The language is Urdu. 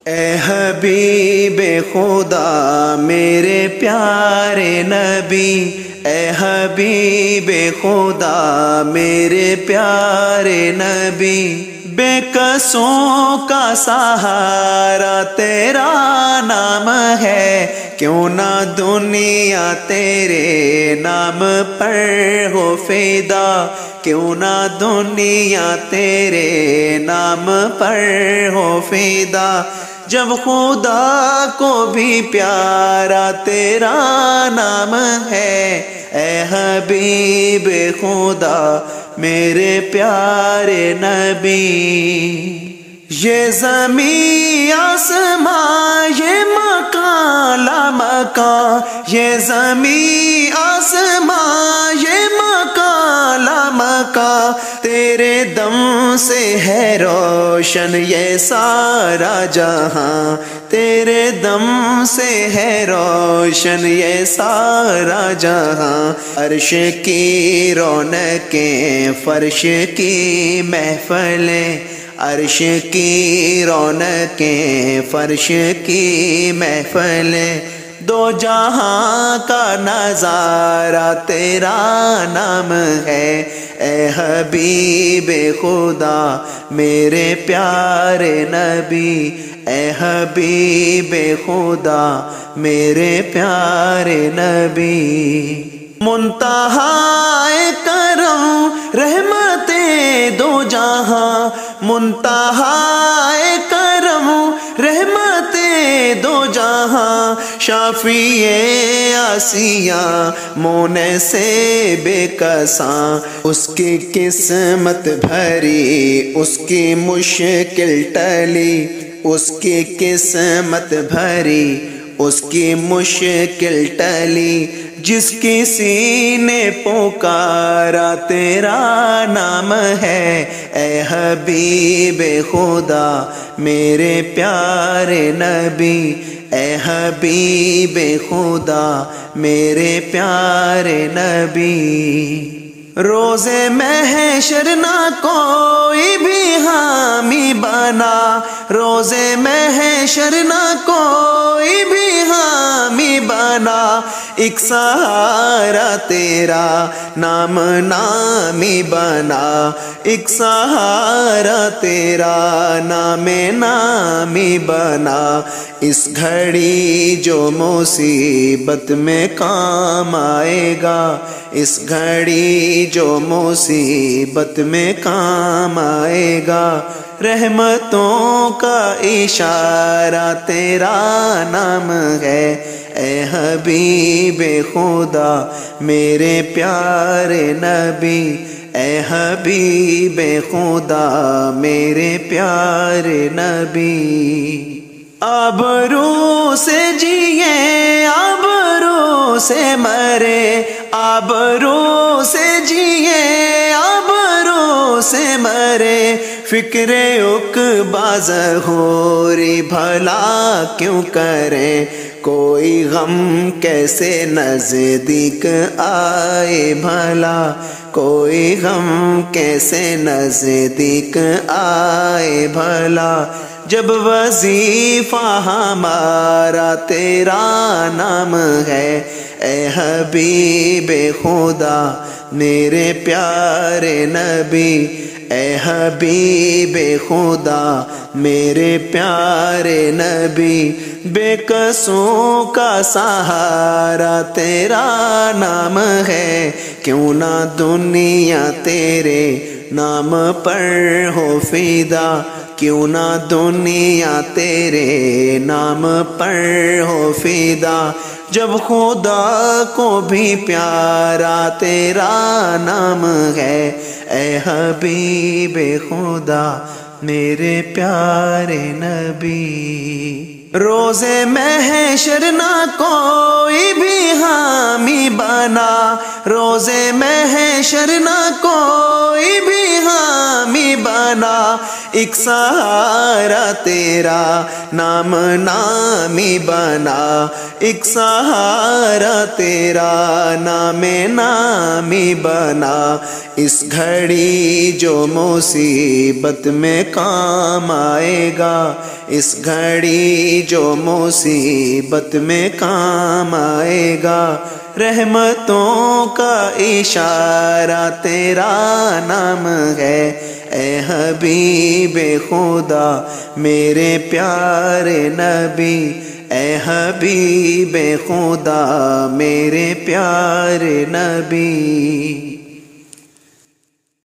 اے حبیب خدا میرے پیارے نبی، اے حبیب خدا میرے پیارے نبی، بے کسوں کا سہارا تیرا نام ہے، کیوں نہ دنیا تیرے نام پر ہو فدا، کیوں نہ دنیا تیرے نام پر ہو فدا، جب خدا کو بھی پیارا تیرا نام ہے، اے حبیب خدا میرے پیارے نبی۔ یہ زمین آسمان یہ مکان لامکان، یہ زمین آسمان یہ مکان لامکان، تیرے دم سے ہے روشن یہ سارا جہاں، تیرے دم سے ہے روشن یہ سارا جہاں، عرش کی رونقیں فرش کی محفلیں، عرش کی رونقیں فرش کی محفلیں، دو جہاں کا نظارہ تیرا نام ہے، اے حبیب خدا میرے پیارے نبی، اے حبیب خدا میرے پیارے نبی۔ منتہائے کرم رحمت دو جہاں، منتہائے کرم رحمت دو جہاں، شافی آسیاں مونس بے کساں، اس کی قسمت بھری اس کی مشکل ٹلی، اس کی قسمت بھری اس کی مشکل ٹلی، جس کسی نے پکارا تیرا نام ہے، اے حبیب خدا میرے پیارے نبی، اے حبیب خدا میرے پیارے نبی۔ روز محشر نہ کوئی بھی حامی بنا، روز محشر نہ کوئی بھی حامی بنا، ایک سہارا تیرا نام نامی بنا، ایک سہارا تیرا نام نامی بنا، اس گھڑی جو مصیبت میں کام آئے گا، اس گھڑی جو مصیبت میں کام آئے گا، رحمتوں کا اشارہ تیرا نام ہے، اے حبیب خدا میرے پیارے نبی، اے حبیب خدا میرے پیارے نبی۔ آبرو سے جیے آبرو سے مرے، آبرو سے جیے آبرو سے مرے، فکر عقبیٰ ظہوری بھلا کیوں کریں، کوئی غم کیسے نزدیک آئے بھلا، کوئی غم کیسے نزدیک آئے بھلا، جب وظیفہ ہمارا تیرا نام ہے، اے حبیب خدا میرے پیارے نبی، اے حبیب خدا میرے پیارے نبی، بے کسوں کا سہارا تیرا نام ہے، کیوں نہ دنیا تیرے نام پر ہو فدا، کیوں نہ دنیا تیرے نام پر ہو فدا، جب خدا کو بھی پیارا تیرا نام ہے، اے حبیب خدا میرے پیارے نبی۔ روز محشر نہ کوئی بھی حامی بنا، روز محشر نہ کوئی بھی حامی بنا، ایک سہارا تیرا نام نامی بنا، ایک سہارا تیرا نام نامی بنا، اس گھڑی جو مصیبت میں کام آئے گا، اس گھڑی جو مصیبت میں کام آئے گا، رحمتوں کا اشارہ تیرا نام ہے، اے حبیب خدا میرے پیارے نبی، اے حبیب خدا میرے پیارے نبی۔